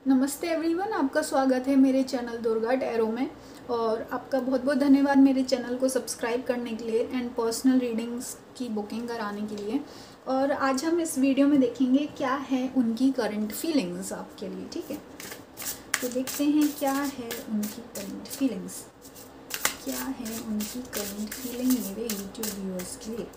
नमस्ते एवरीवन, आपका स्वागत है मेरे चैनल दुर्गा टैरो में। और आपका बहुत बहुत धन्यवाद मेरे चैनल को सब्सक्राइब करने के लिए एंड पर्सनल रीडिंग्स की बुकिंग कराने के लिए। और आज हम इस वीडियो में देखेंगे क्या है उनकी करंट फीलिंग्स आपके लिए। ठीक है, तो देखते हैं क्या है उनकी करंट फीलिंग्स। क्या है उनकी करंट फीलिंग मेरे यूट्यूब व्यूअर्स के लिए।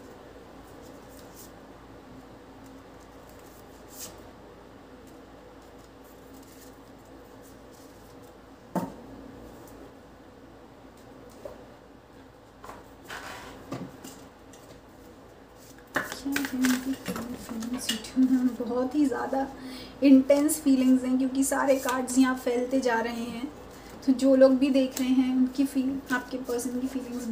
बहुत ही ज़्यादा इंटेंस फीलिंग्स हैं क्योंकि सारे कार्ड्स यहाँ फैलते जा रहे हैं। तो जो लोग भी देख रहे हैं उनकी आपके पर्सन की फीलिंग्स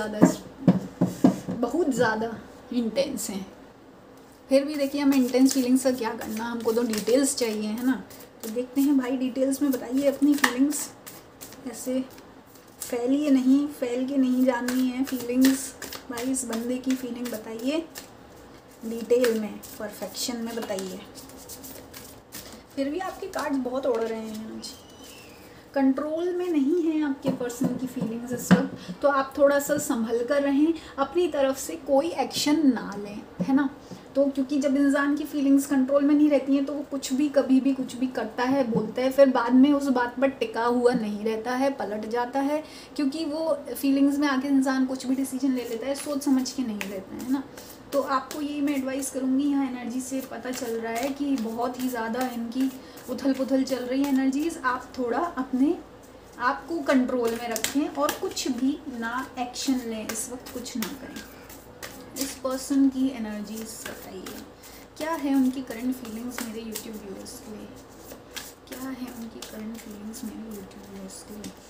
बहुत ज़्यादा इंटेंस हैं। फिर भी देखिए, हमें इंटेंस फीलिंग्स का क्या करना, हमको तो डिटेल्स चाहिए, है ना। तो देखते हैं भाई, डिटेल्स में बताइए अपनी फीलिंग्स। ऐसे फैल के नहीं जाननी है फीलिंग्स। भाई इस बंदे की फीलिंग बताइए डिटेल में, परफेक्शन में बताइए। फिर भी आपके कार्ड्स बहुत उड़ रहे हैं आज। कंट्रोल में नहीं है आपके पर्सन की फीलिंग्स इस वक्त, तो आप थोड़ा सा संभल कर रहें, अपनी तरफ से कोई एक्शन ना लें, है ना। तो क्योंकि जब इंसान की फीलिंग्स कंट्रोल में नहीं रहती हैं तो वो कुछ भी कभी भी कुछ भी करता है, बोलता है, फिर बाद में उस बात पर टिका हुआ नहीं रहता है, पलट जाता है। क्योंकि वो फीलिंग्स में आके इंसान कुछ भी डिसीजन ले लेता है, सोच समझ के नहीं लेता है ना। तो आपको यही मैं एडवाइस करूँगी, यहाँ एनर्जी से पता चल रहा है कि बहुत ही ज़्यादा इनकी उथल पुथल चल रही है एनर्जीज। आप थोड़ा अपने आप को कंट्रोल में रखें और कुछ भी ना एक्शन लें, इस वक्त कुछ ना करें। इस पर्सन की एनर्जीज बताइए क्या है उनकी करंट फीलिंग्स मेरे यूट्यूब व्यूअर्स के लिए। क्या है उनकी करंट फीलिंग्स मेरे यूट्यूब व्यूअर्स के लिए।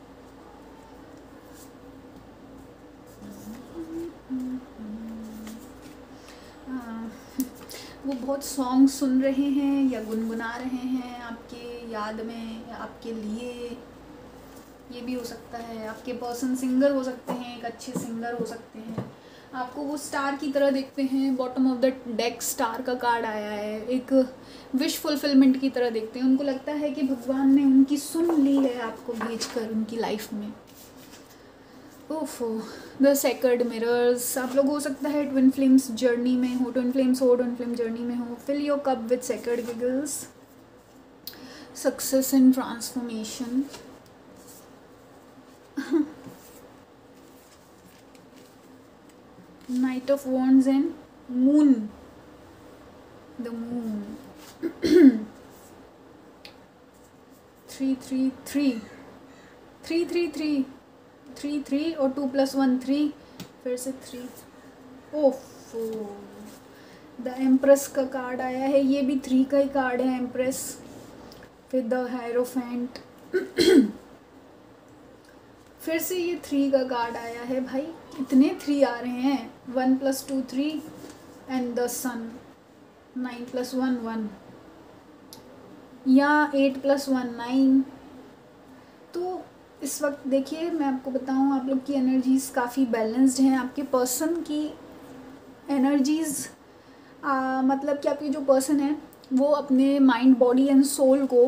वो बहुत सॉन्ग सुन रहे हैं या गुनगुना रहे हैं आपके याद में, आपके लिए। ये भी हो सकता है। आपके पर्सन सिंगर हो सकते हैं, एक अच्छे सिंगर हो सकते हैं। आपको वो स्टार की तरह देखते हैं, bottom of the deck star का कार्ड आया है, एक विश फुलफिलमेंट की तरह देखते हैं। उनको लगता है कि भगवान ने उनकी सुन ली है आपको भेजकर उनकी लाइफ में। ओफो, द सेकर्ड मिरर्स। आप लोग हो सकता है ट्विन फ्लेम्स जर्नी में हो, ट्विन फ्लेम जर्नी में हो। Fill your cup with sacred giggles, success and transformation. Knight of Wands and Moon. The Moon. 3 3 3 3 3 3 3 3 और 2 + 1 3, फिर से 3। ओफो, द एम्प्रेस का कार्ड आया है। ये भी 3 का ही कार्ड है, एम्प्रेस। फिर द हायरोफेंट। फिर से ये 3 का कार्ड आया है। भाई इतने 3 आ रहे हैं। 1 + 2 3 एंड द सन। 9 + 1 1 या 8 + 1 9। तो इस वक्त देखिए, मैं आपको बताऊं, आप लोग की एनर्जीज काफ़ी बैलेंस्ड हैं। आपके पर्सन की एनर्जीज मतलब कि आपके जो पर्सन है वो अपने माइंड, बॉडी एंड सोल को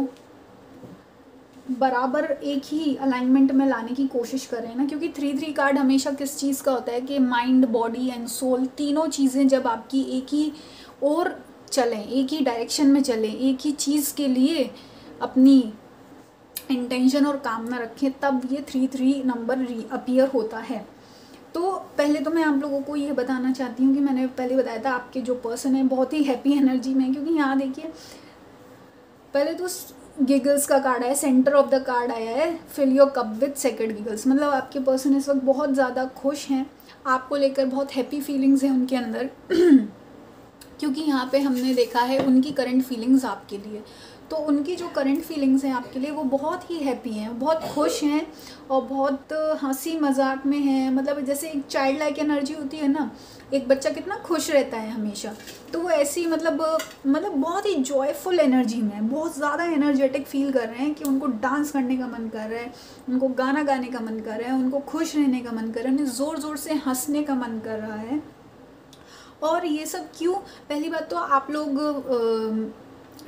बराबर एक ही अलाइनमेंट में लाने की कोशिश कर रहे हैं ना। क्योंकि 3 कार्ड हमेशा किस चीज़ का होता है कि माइंड, बॉडी एंड सोल, तीनों चीज़ें जब आपकी एक ही और चलें, एक ही डायरेक्शन में चलें, एक ही चीज़ के लिए अपनी इंटेंशन और कामना रखें, तब ये 3 नंबर अपीयर होता है। तो पहले तो मैं आप लोगों को ये बताना चाहती हूँ कि मैंने पहले बताया था आपके जो पर्सन है बहुत ही हैप्पी एनर्जी में। क्योंकि यहाँ देखिए, पहले तो गिगल्स का कार्ड आया, सेंटर ऑफ द कार्ड आया है, fill your cup with sacred giggles. मतलब आपके पर्सन इस वक्त बहुत ज़्यादा खुश हैं, आपको लेकर बहुत हैप्पी फीलिंग्स हैं उनके अंदर। क्योंकि यहाँ पे हमने देखा है उनकी करंट फीलिंग्स आपके लिए। तो उनकी जो करंट फीलिंग्स हैं आपके लिए वो बहुत ही हैप्पी हैं, बहुत खुश हैं और बहुत हंसी मजाक में हैं। मतलब जैसे एक चाइल्ड लाइक एनर्जी होती है ना, एक बच्चा कितना खुश रहता है हमेशा, तो वो ऐसी मतलब बहुत ही जॉयफुल एनर्जी में, बहुत ज़्यादा एनर्जेटिक फील कर रहे हैं कि उनको डांस करने का मन कर रहा है, उनको गाना गाने का मन कर रहा है, उनको खुश रहने का मन कर रहा है, उन्हें ज़ोर ज़ोर से हंसने का मन कर रहा है। और ये सब क्यों? पहली बात तो आप लोग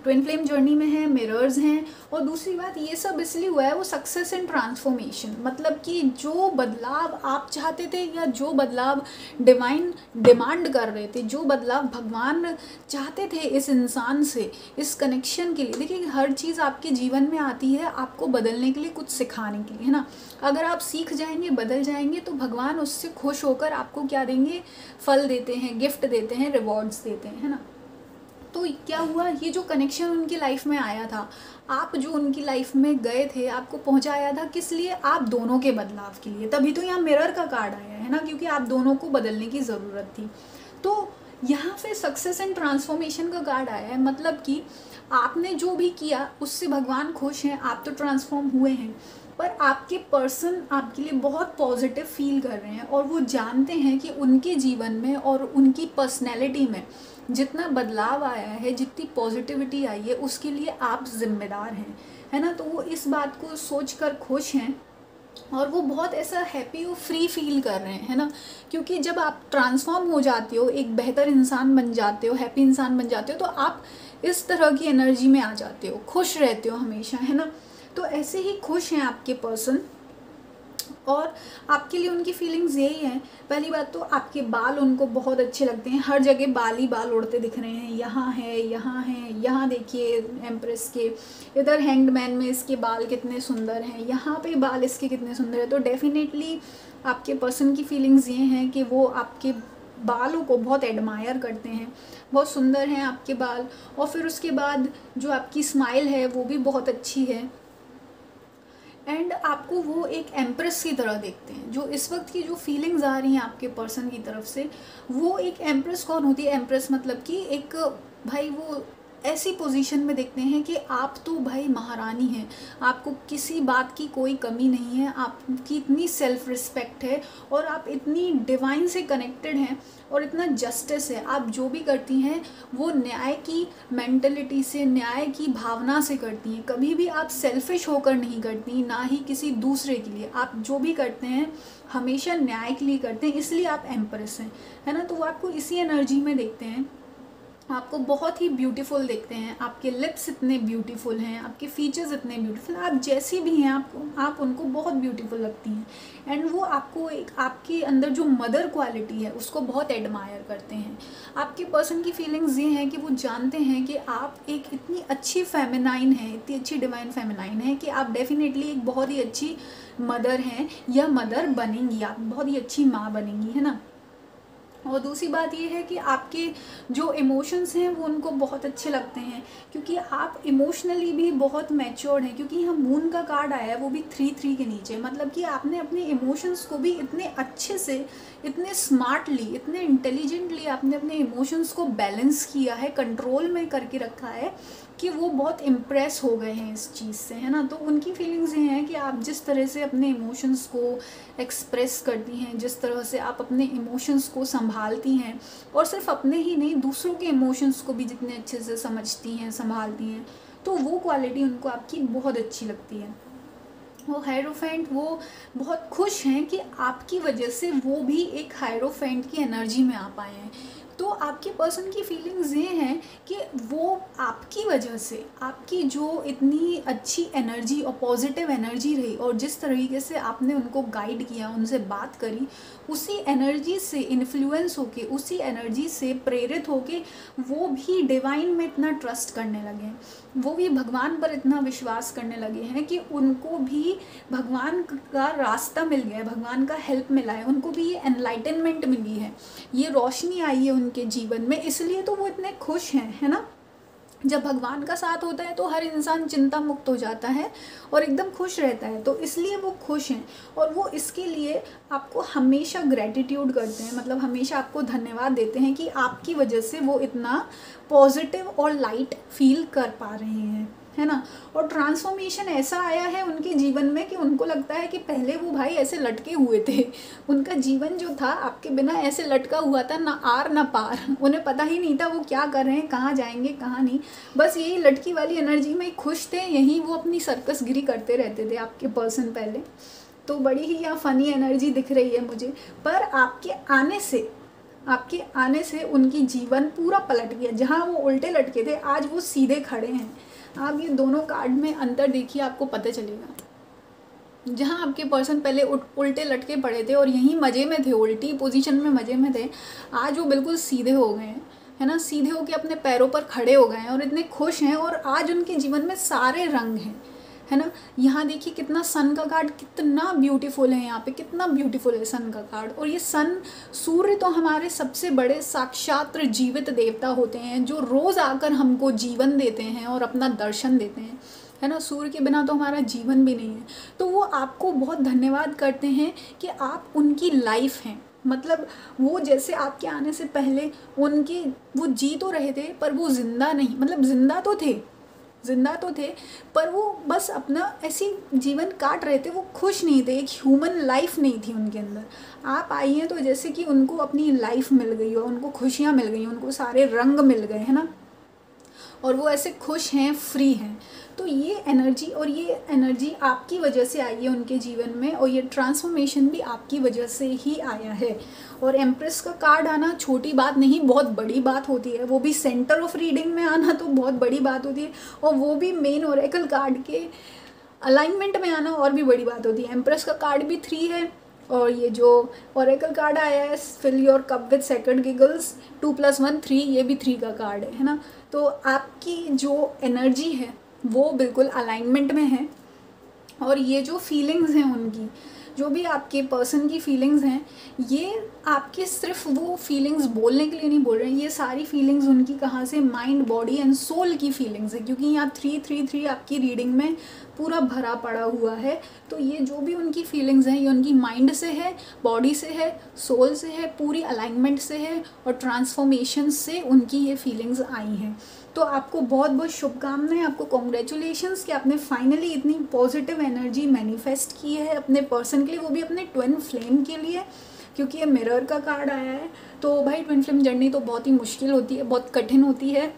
ट्विन फ्लेम जर्नी में है, मिरर्स हैं। और दूसरी बात ये सब इसलिए हुआ है वो सक्सेस एंड ट्रांसफॉर्मेशन, मतलब कि जो बदलाव आप चाहते थे या जो बदलाव डिवाइन डिमांड कर रहे थे, जो बदलाव भगवान चाहते थे इस इंसान से, इस कनेक्शन के लिए। देखिए हर चीज़ आपके जीवन में आती है आपको बदलने के लिए, कुछ सिखाने के लिए, है ना। अगर आप सीख जाएंगे, बदल जाएंगे, तो भगवान उससे खुश होकर आपको क्या देंगे, फल देते हैं, गिफ्ट देते हैं, रिवॉर्ड्स देते हैं, है ना। तो क्या हुआ, ये जो कनेक्शन उनकी लाइफ में आया था, आप जो उनकी लाइफ में गए थे, आपको पहुंचाया था किस लिए, आप दोनों के बदलाव के लिए। तभी तो यहाँ मिरर का कार्ड आया है ना, क्योंकि आप दोनों को बदलने की ज़रूरत थी। तो यहाँ पे सक्सेस एंड ट्रांसफॉर्मेशन का कार्ड आया है, मतलब कि आपने जो भी किया उससे भगवान खुश हैं, आप तो ट्रांसफॉर्म हुए हैं, पर आपके पर्सन आपके लिए बहुत पॉजिटिव फील कर रहे हैं और वो जानते हैं कि उनके जीवन में और उनकी पर्सनैलिटी में जितना बदलाव आया है, जितनी पॉजिटिविटी आई है, उसके लिए आप जिम्मेदार हैं, है ना। तो वो इस बात को सोचकर खुश हैं और वो बहुत ऐसा हैप्पी और फ्री फील कर रहे हैं, है ना। क्योंकि जब आप ट्रांसफॉर्म हो जाते हो, एक बेहतर इंसान बन जाते हो, हैप्पी इंसान बन जाते हो, तो आप इस तरह की एनर्जी में आ जाते हो, खुश रहते हो हमेशा, है ना। तो ऐसे ही खुश हैं आपके पर्सन और आपके लिए उनकी फीलिंग्स यही हैं। पहली बात तो आपके बाल उनको बहुत अच्छे लगते हैं, हर जगह बाल ही बाल उड़ते दिख रहे हैं, यहाँ है, यहाँ है, यहाँ देखिए एम्प्रेस के इधर हैंग्ड मैन में इसके बाल कितने सुंदर हैं, यहाँ पे बाल इसके कितने सुंदर है। तो डेफिनेटली आपके पर्सन की फीलिंग्स ये हैं कि वो आपके बालों को बहुत एडमायर करते हैं, बहुत सुंदर हैं आपके बाल। और फिर उसके बाद जो आपकी स्माइल है वो भी बहुत अच्छी है एंड आपको वो एक एम्प्रेस की तरह देखते हैं। जो इस वक्त की जो फीलिंग्स आ रही हैं आपके पर्सन की तरफ से, वो एक एम्प्रेस कौन होती है, एम्प्रेस मतलब कि एक भाई वो ऐसी पोजीशन में देखते हैं कि आप तो भाई महारानी हैं, आपको किसी बात की कोई कमी नहीं है, आपकी इतनी सेल्फ रिस्पेक्ट है और आप इतनी डिवाइन से कनेक्टेड हैं और इतना जस्टिस है। आप जो भी करती हैं वो न्याय की मेंटलिटी से, न्याय की भावना से करती हैं, कभी भी आप सेल्फिश होकर नहीं करती, ना ही किसी दूसरे के लिए। आप जो भी करते हैं हमेशा न्याय के लिए करते हैं, इसलिए आप एम्प्रेस हैं, है ना। तो वो आपको इसी एनर्जी में देखते हैं, आपको बहुत ही ब्यूटीफुल देखते हैं, आपके लिप्स इतने ब्यूटीफुल हैं, आपके फीचर्स इतने ब्यूटीफुल, आप जैसी भी हैं आप उनको बहुत ब्यूटीफुल लगती हैं एंड वो आपको एक आपके अंदर जो मदर क्वालिटी है उसको बहुत एडमायर करते हैं। आपके पर्सन की फीलिंग्स ये हैं कि वो जानते हैं कि आप एक इतनी अच्छी फेमिनाइन हैं, इतनी अच्छी डिवाइन फेमिनाइन है कि आप डेफिनेटली एक बहुत ही अच्छी मदर हैं या मदर बनेंगी, आप बहुत ही अच्छी माँ बनेंगी, है ना। और दूसरी बात ये है कि आपके जो इमोशंस हैं वो उनको बहुत अच्छे लगते हैं, क्योंकि आप इमोशनली भी बहुत मैच्योर्ड हैं। क्योंकि यहाँ मून का कार्ड आया है वो भी 3-3 के नीचे, मतलब कि आपने अपने इमोशंस को भी इतने अच्छे से, इतने स्मार्टली, इतने इंटेलिजेंटली आपने अपने इमोशंस को बैलेंस किया है, कंट्रोल में करके रखा है कि वो बहुत इम्प्रेस हो गए हैं इस चीज़ से, है ना। तो उनकी फीलिंग्स ये हैं कि आप जिस तरह से अपने इमोशंस को एक्सप्रेस करती हैं, जिस तरह से आप अपने इमोशंस को संभालती हैं, और सिर्फ अपने ही नहीं दूसरों के इमोशंस को भी जितने अच्छे से समझती हैं, संभालती हैं, तो वो क्वालिटी उनको आपकी बहुत अच्छी लगती है। वो हायरोफेंट वो बहुत खुश हैं कि आपकी वजह से वो भी एक हायरोफेंट की एनर्जी में आ पाए हैं। तो आपके पर्सन की फीलिंग्स ये हैं कि वो आपकी वजह से, आपकी जो इतनी अच्छी एनर्जी और पॉजिटिव एनर्जी रही और जिस तरीके से आपने उनको गाइड किया, उनसे बात करी, उसी एनर्जी से इन्फ्लुएंस होके, उसी एनर्जी से प्रेरित होके वो भी डिवाइन में इतना ट्रस्ट करने लगे हैं, वो भी भगवान पर इतना विश्वास करने लगे हैं कि उनको भी भगवान का रास्ता मिल गया है, भगवान का हेल्प मिला है, उनको भी ये एनलाइटनमेंट मिली है, ये रोशनी आई है उनके जीवन में, इसलिए तो वो इतने खुश हैं, है ना। जब भगवान का साथ होता है तो हर इंसान चिंता मुक्त हो जाता है और एकदम खुश रहता है, तो इसलिए वो खुश हैं। और वो इसके लिए आपको हमेशा ग्रैटिट्यूड करते हैं, मतलब हमेशा आपको धन्यवाद देते हैं कि आपकी वजह से वो इतना पॉजिटिव और लाइट फील कर पा रहे हैं, है ना। और ट्रांसफॉर्मेशन ऐसा आया है उनके जीवन में कि उनको लगता है कि पहले वो भाई ऐसे लटके हुए थे, उनका जीवन जो था आपके बिना ऐसे लटका हुआ था, ना आर ना पार, उन्हें पता ही नहीं था वो क्या कर रहे हैं, कहाँ जाएंगे कहाँ नहीं, बस यही लटकी वाली एनर्जी में खुश थे, यहीं वो अपनी सर्कस गिरी करते रहते थे आपके पर्सन पहले। तो बड़ी ही यहाँ फ़नी एनर्जी दिख रही है मुझे, पर आपके आने से आपके आने से उनकी जीवन पूरा पलट गया। जहाँ वो उल्टे लटके थे आज वो सीधे खड़े हैं। आप ये दोनों कार्ड में अंतर देखिए, आपको पता चलेगा। जहाँ आपके पर्सन पहले उल्टे लटके पड़े थे और यहीं मज़े में थे, उल्टी पोजीशन में मज़े में थे, आज वो बिल्कुल सीधे हो गए हैं, है ना। सीधे होके अपने पैरों पर खड़े हो गए हैं और इतने खुश हैं और आज उनके जीवन में सारे रंग हैं, है ना। यहाँ देखिए कितना सन का कार्ड कितना ब्यूटीफुल है, यहाँ पे कितना ब्यूटीफुल है सन का कार्ड। और ये सन, सूर्य तो हमारे सबसे बड़े साक्षात जीवित देवता होते हैं जो रोज़ आकर हमको जीवन देते हैं और अपना दर्शन देते हैं, है ना। सूर्य के बिना तो हमारा जीवन भी नहीं है। तो वो आपको बहुत धन्यवाद करते हैं कि आप उनकी लाइफ हैं। मतलब वो जैसे आपके आने से पहले उनकी वो जी तो रहे थे पर वो जिंदा नहीं, मतलब जिंदा तो थे पर वो बस अपना ऐसी जीवन काट रहे थे, वो खुश नहीं थे, एक ह्यूमन लाइफ नहीं थी उनके अंदर। आप आई हैं तो जैसे कि उनको अपनी लाइफ मिल गई हो, उनको खुशियाँ मिल गई, उनको सारे रंग मिल गए, है ना। और वो ऐसे खुश हैं, फ्री हैं। तो ये एनर्जी आपकी वजह से आई है उनके जीवन में, और ये ट्रांसफॉर्मेशन भी आपकी वजह से ही आया है। और एम्प्रेस का कार्ड आना छोटी बात नहीं, बहुत बड़ी बात होती है। वो भी सेंटर ऑफ रीडिंग में आना तो बहुत बड़ी बात होती है, और वो भी मेन ओरेकल कार्ड के अलाइनमेंट में आना और भी बड़ी बात होती है। एम्प्रेस का कार्ड भी 3 है, और ये जो ओरेकल कार्ड आया है fill your cup with sacred giggles 2+1 3, ये भी 3 का कार्ड है ना। तो आपकी जो एनर्जी है वो बिल्कुल अलाइनमेंट में है, और ये जो फीलिंग्स हैं उनकी, जो भी आपके पर्सन की फीलिंग्स हैं, ये आपके सिर्फ वो फीलिंग्स बोलने के लिए नहीं बोल रहे हैं, ये सारी फीलिंग्स उनकी कहाँ से, माइंड, बॉडी एंड सोल की फीलिंग्स है। क्योंकि यहाँ 3-3-3 आपकी रीडिंग में पूरा भरा पड़ा हुआ है। तो ये जो भी उनकी फीलिंग्स हैं ये उनकी माइंड से है, बॉडी से है, सोल से है, पूरी अलाइनमेंट से है, और ट्रांसफॉर्मेशन से उनकी ये फीलिंग्स आई हैं। तो आपको बहुत बहुत शुभकामनाएं, आपको कॉन्ग्रेचुलेशंस कि आपने फाइनली इतनी पॉजिटिव एनर्जी मैनिफेस्ट की है अपने पर्सन के लिए, वो भी अपने ट्विन फ्लेम के लिए। क्योंकि ये मिरर का कार्ड आया है, तो भाई ट्विन फ्लेम जर्नी तो बहुत ही मुश्किल होती है, बहुत कठिन होती है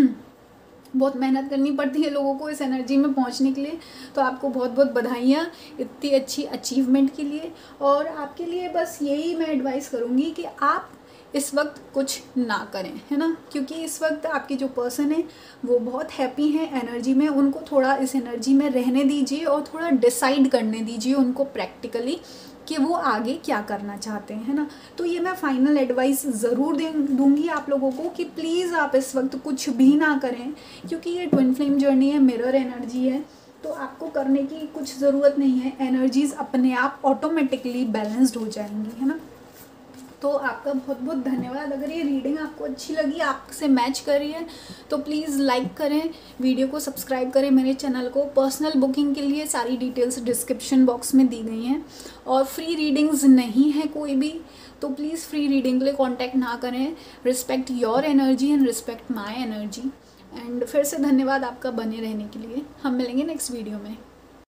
बहुत मेहनत करनी पड़ती है लोगों को इस एनर्जी में पहुंचने के लिए। तो आपको बहुत बहुत बधाइयाँ इतनी अच्छी अचीवमेंट के लिए। और आपके लिए बस यही मैं एडवाइस करूँगी कि आप इस वक्त कुछ ना करें, है ना। क्योंकि इस वक्त आपके जो पर्सन है वो बहुत हैप्पी हैं एनर्जी में, उनको थोड़ा इस एनर्जी में रहने दीजिए और थोड़ा डिसाइड करने दीजिए उनको प्रैक्टिकली कि वो आगे क्या करना चाहते हैं, है ना। तो ये मैं फाइनल एडवाइस ज़रूर दूंगी आप लोगों को कि प्लीज़ आप इस वक्त कुछ भी ना करें, क्योंकि ये ट्विन फ्लेम जर्नी है, मिरर एनर्जी है, तो आपको करने की कुछ ज़रूरत नहीं है। एनर्जीज़ अपने आप ऑटोमेटिकली बैलेंस्ड हो जाएंगी, है ना। तो आपका बहुत बहुत धन्यवाद। अगर ये रीडिंग आपको अच्छी लगी, आपसे मैच कर रही है, तो प्लीज़ लाइक करें, वीडियो को सब्सक्राइब करें मेरे चैनल को। पर्सनल बुकिंग के लिए सारी डिटेल्स डिस्क्रिप्शन बॉक्स में दी गई हैं, और फ्री रीडिंग्स नहीं है कोई भी, तो प्लीज़ फ्री रीडिंग के लिए कॉन्टैक्ट ना करें। Respect your energy and respect my energy. And फिर से धन्यवाद आपका बने रहने के लिए। हम मिलेंगे नेक्स्ट वीडियो में।